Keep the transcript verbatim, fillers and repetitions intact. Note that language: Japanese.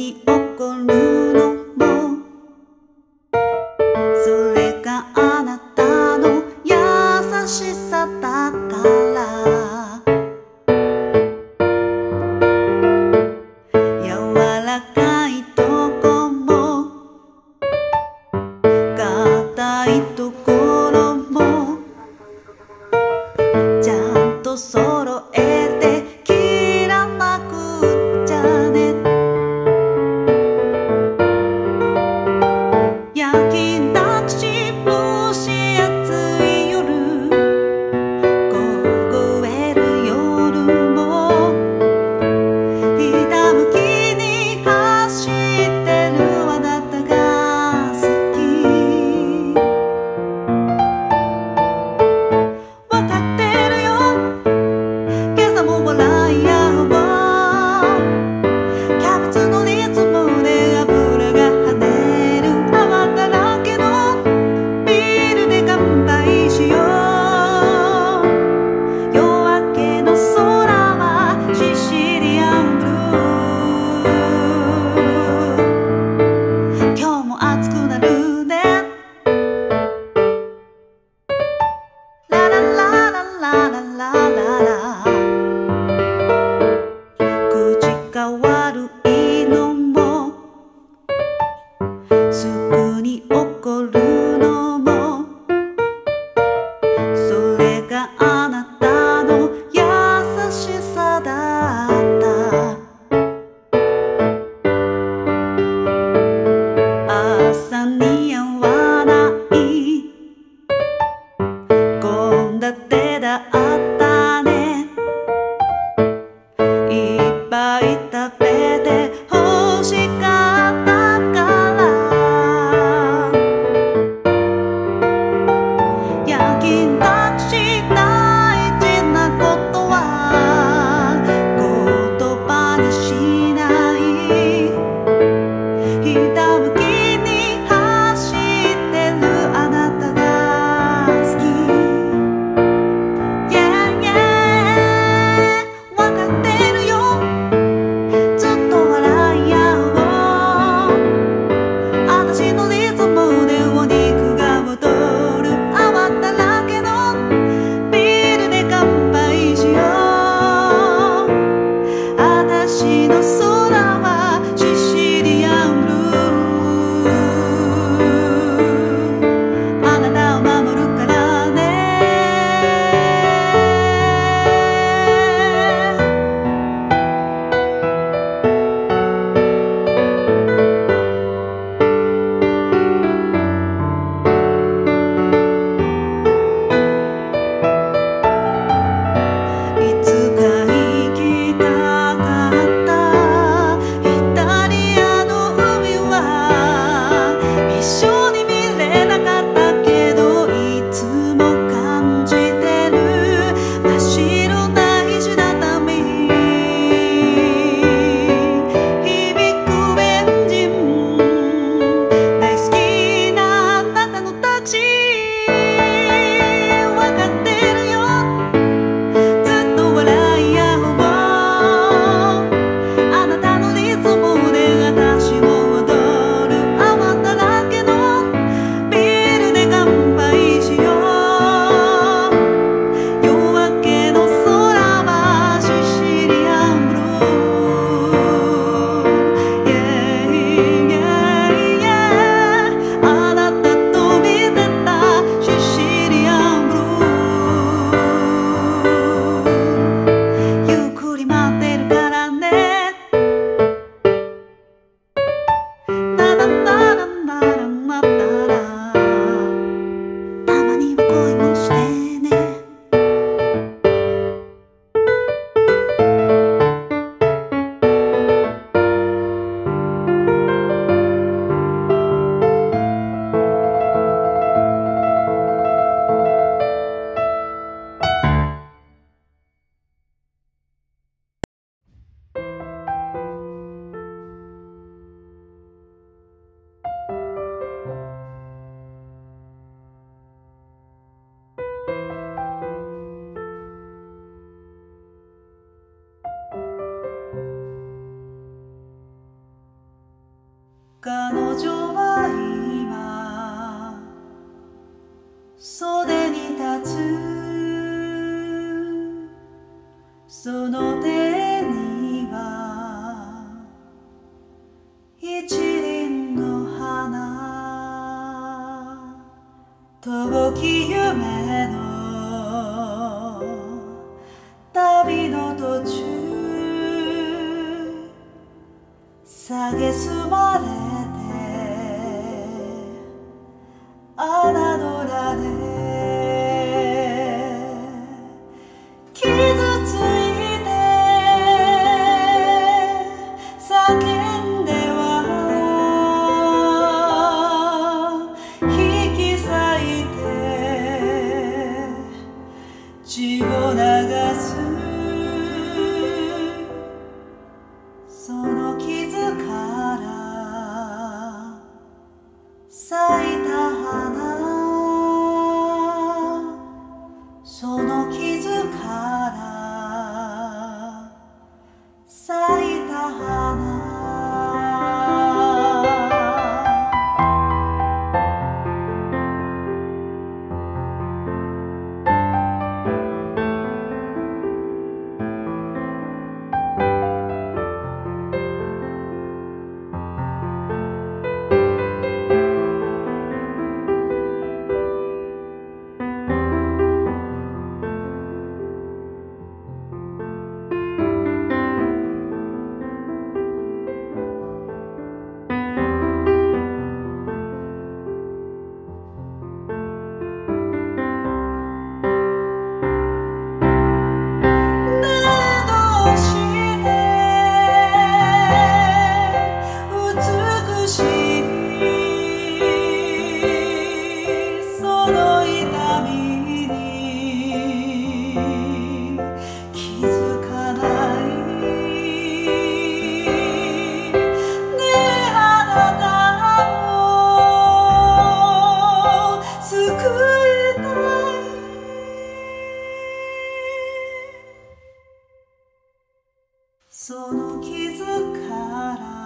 に起こるのもそれがあなたの優しさだから柔らかいとこも硬いところもちゃんと揃えて切らなくっちゃね夜勤抱きし蒸し暑い夜凍える夜もひたむきに走ってるあなたが好きわかってるよ今朝も笑い合おうキャベツのリズムで油が跳ねる泡だらけのビールで乾杯しよう夜明けの空はシシリアンブルー今日も暑くなるねラララララララララ口が悪いのもすぐに怒るのもそれがあなたの優しさだった朝に合わない献立だったねいっぱい食べて欲しかったから夜勤抱きし大事なことは言葉にしないひたむきに走ってるあなたが好き Yeah, yeah わかってるよずっと笑い合おう私のリズムでお肉が戻る泡だらけのビールで乾杯しよう私の空はシシリアンブルーあなたを守るからねいつか行きたかったき夢の旅の途中蔑まれて侮られ傷ついて叫んでは引き裂いて血を流すその傷から咲いた花その傷から咲いた花その傷から